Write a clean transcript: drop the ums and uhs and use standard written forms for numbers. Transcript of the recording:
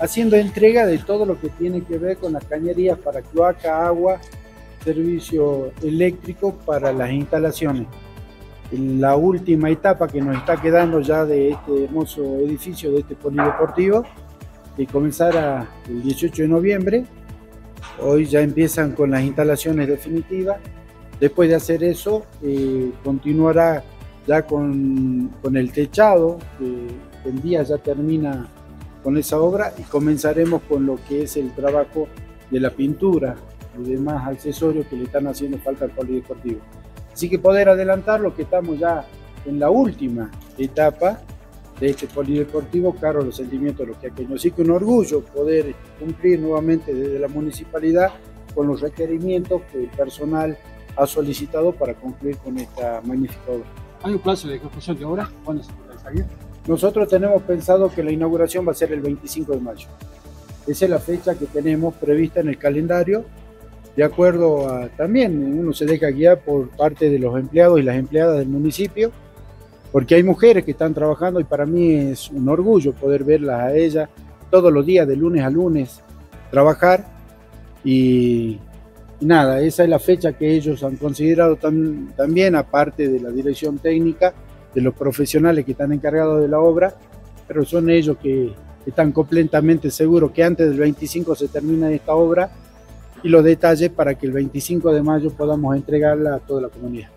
haciendo entrega de todo lo que tiene que ver con las cañerías para cloaca, agua, servicio eléctrico para las instalaciones. La última etapa que nos está quedando ya de este hermoso edificio, de este polideportivo, que comenzará el 18 de noviembre. Hoy ya empiezan con las instalaciones definitivas. Después de hacer eso, continuará ya con el techado, que el día ya termina con esa obra, y comenzaremos con lo que es el trabajo de la pintura y demás accesorios que le están haciendo falta al polideportivo. Así que poder adelantar lo que estamos ya en la última etapa de este polideportivo, caro los sentimientos de los quequeños. Así que un orgullo poder cumplir nuevamente desde la municipalidad con los requerimientos que el personal ha solicitado para concluir con esta magnífica obra. ¿Hay un plazo de ejecución de obra? ¿Cuándo se realizaría? Nosotros tenemos pensado que la inauguración va a ser el 25 de mayo. Esa es la fecha que tenemos prevista en el calendario, de acuerdo a también uno se deja guiar por parte de los empleados y las empleadas del municipio, porque hay mujeres que están trabajando y para mí es un orgullo poder verlas a ellas todos los días, de lunes a lunes, trabajar. Y nada, esa es la fecha que ellos han considerado también, aparte de la dirección técnica, de los profesionales que están encargados de la obra, pero son ellos que están completamente seguros que antes del 25 se termina esta obra y los detalles para que el 25 de mayo podamos entregarla a toda la comunidad.